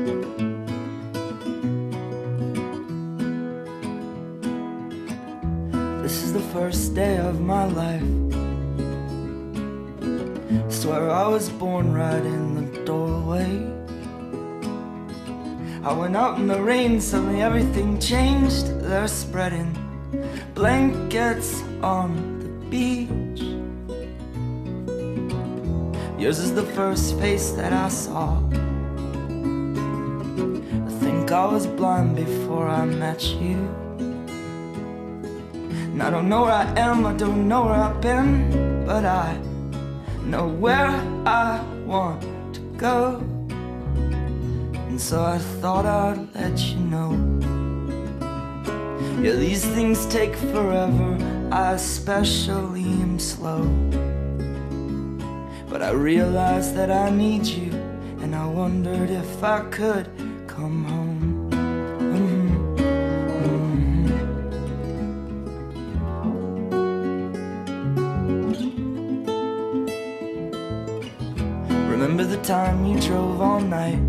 This is the first day of my life. Swear I was born right in the doorway. I went out in the rain, suddenly everything changed. They're spreading blankets on the beach. Yours is the first face that I saw. I think I was blind before I met you. And I don't know where I am, I don't know where I've been, but I know where I want to go. And so I thought I'd let you know. Yeah, these things take forever, I especially am slow. But I realized that I need you, and I wondered if I could come home. Remember the time you drove all night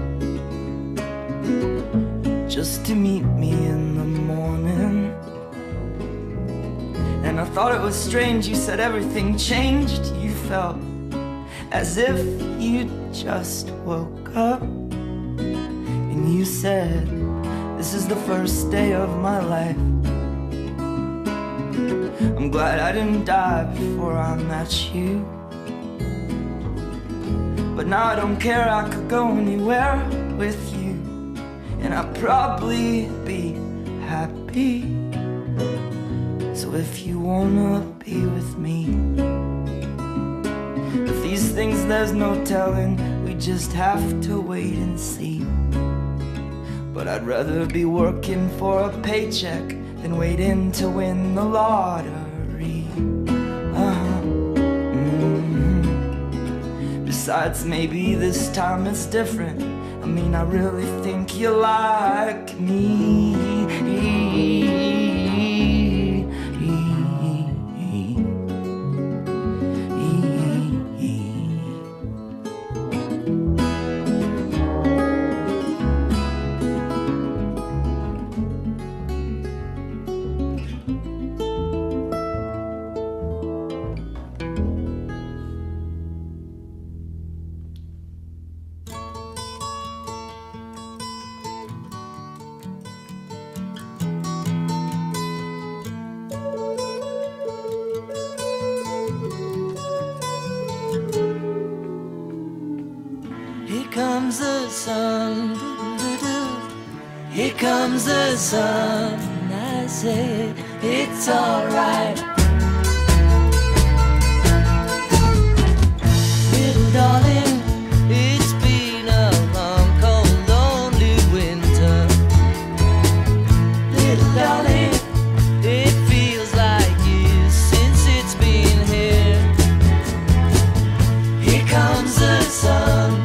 just to meet me in the morning? And I thought it was strange, you said everything changed. You felt as if you just woke up. And you said, this is the first day of my life. I'm glad I didn't die before I met you. But now I don't care, I could go anywhere with you, and I'd probably be happy. So if you wanna be with me, with these things there's no telling, we just have to wait and see. But I'd rather be working for a paycheck than waiting to win the lottery. Besides, maybe this time it's different. I mean, I really think you like me. Here comes the sun, doo-doo-doo. Here comes the sun, and I say it's alright. Little darling, it's been a long, cold, lonely winter. Little darling, it feels like years since it's been here. Here comes the sun.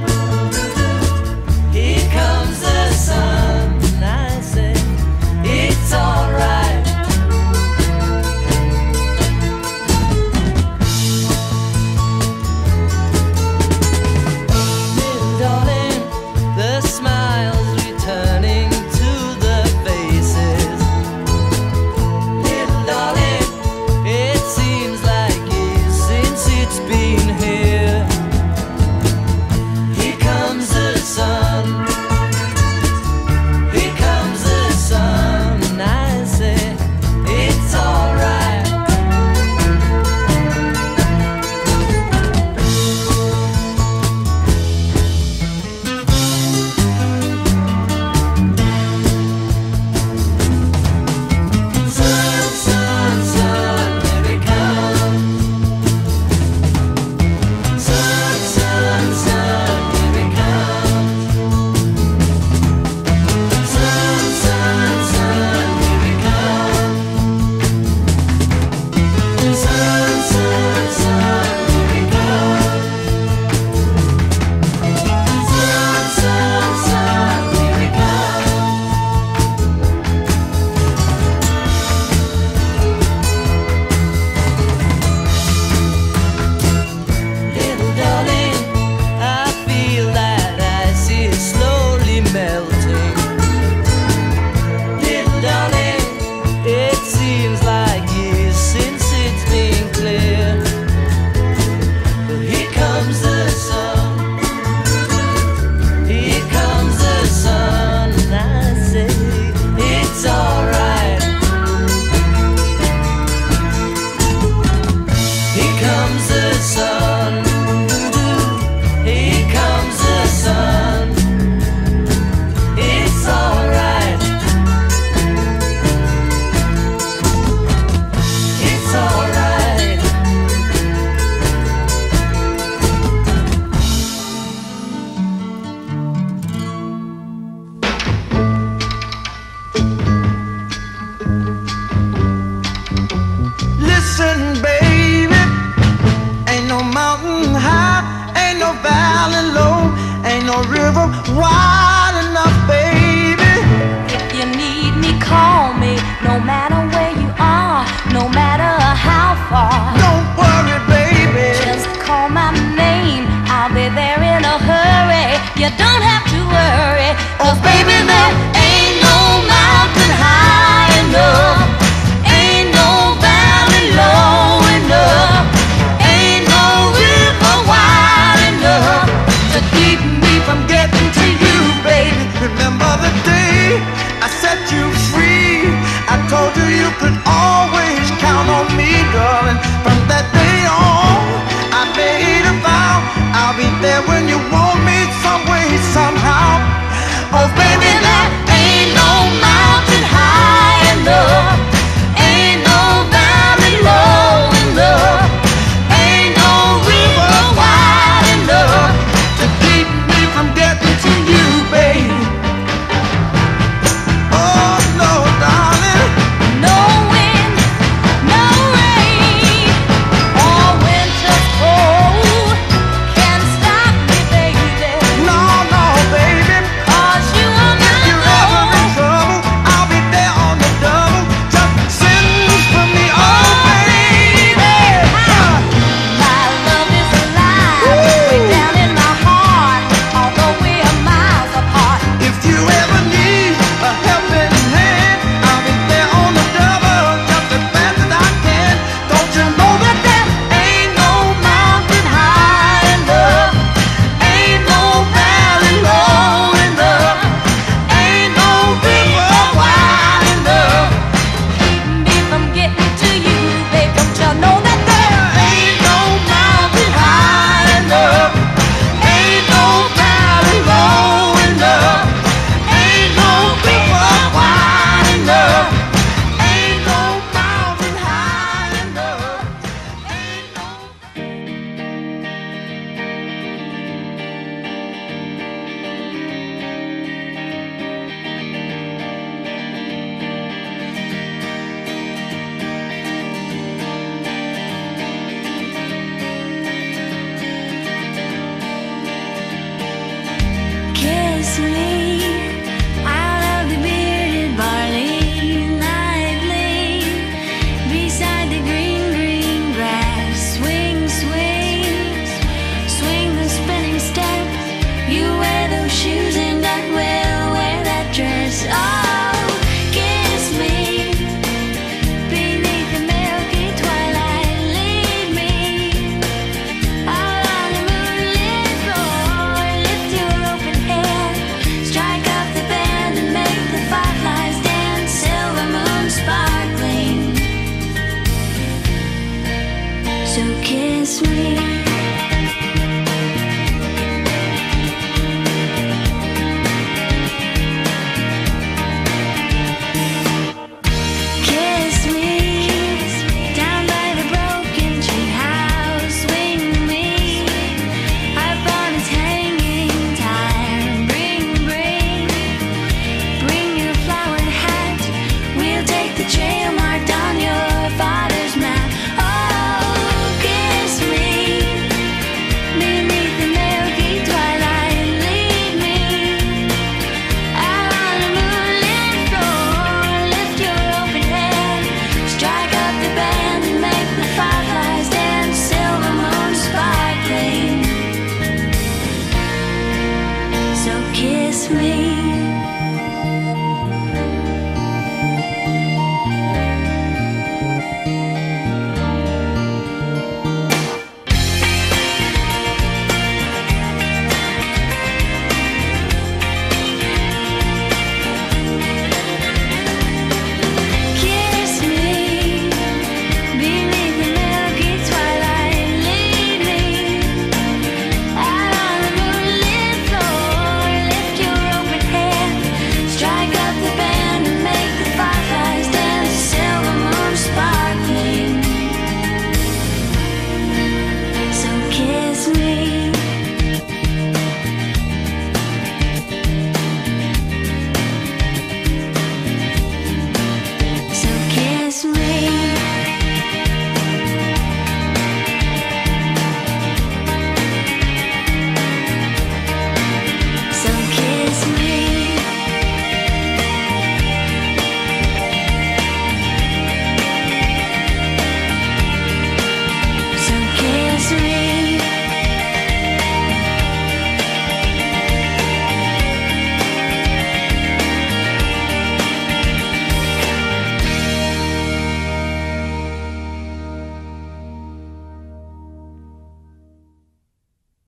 me.